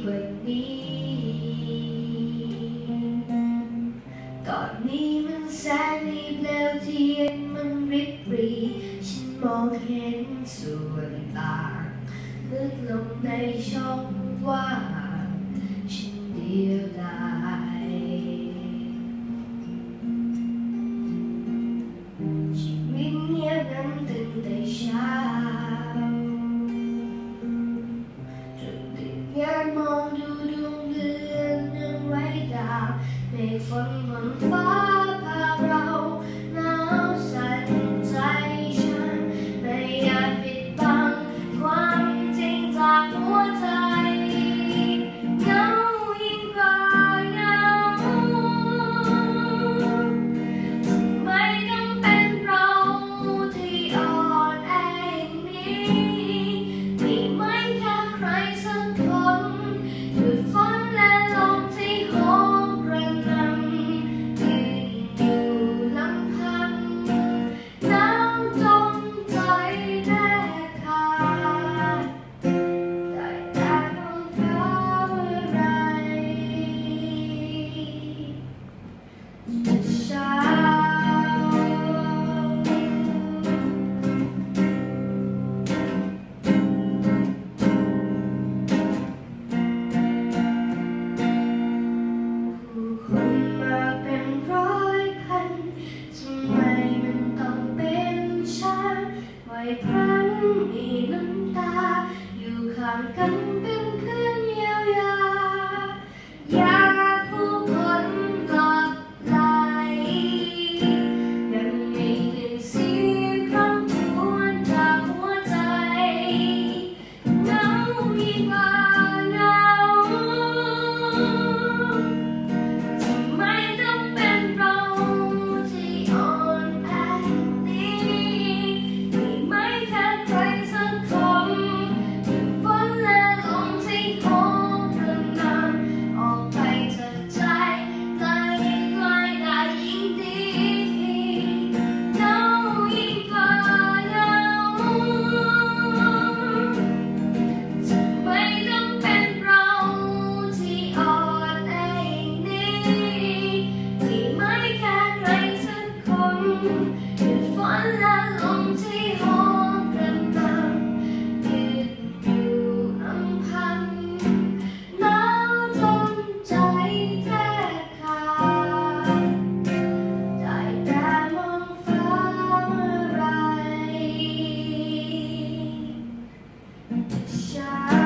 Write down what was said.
วันนี้ตอนนี้มันแสนรีบเร็วเทียนมันริบหรี่ฉันมองเห็นส่วนต่างลึกลงในช่องว่างฉันเดียวดายชีวิตเงียบงันตั้งแต่เช้างานมองดูดวงเดือนยังไร้ดาวเมฆฝนบนฟ้าพาเราหนาวสั่นใจฉันไม่อยากปิดบังความจริงจากหัวใจเหงายิ่งกว่าเหงาไม่ต้องเป็นเราที่อ่อนแอนี้มีไม่แค่ใครสักคนหยุดฝนและลมที่โหมกระหน่ำยืนอยู่ลำพังหนาวจนใจแทบขาดได้แต่มองฟ้าเมื่อไรจะเช้าคนมาเป็นร้อยพันทำไมมันต้องเป็นฉันไว้พรั้งมีน้ำตาอยู่ข้างกันเป็นเพื่อนเยียวยาอยากผู้คนหลับไหลยังมีกลิ่นเสียงคำพูดจากหัวใจเหงายิ่งกว่าเหงาไม่ต้องเป็นเราที่อ่อนแอนี้มีไม่แค่ใครสักคนหยุดฝนและลมที่โหมกระหน่ำออกไปจากใจไกลไกลได้ยิ่งดีเหงายิ่งกว่าเหงาไม่ต้องเป็นเราที่อ่อนแอนี้มีไม่แค่ใครสักคนหยุดฝนและลมที่โหมกระหน่ำยืนอยู่ลำพังหนาวจนใจแทบขาดได้แต่มองฟ้าเมื่อไรจะเช้า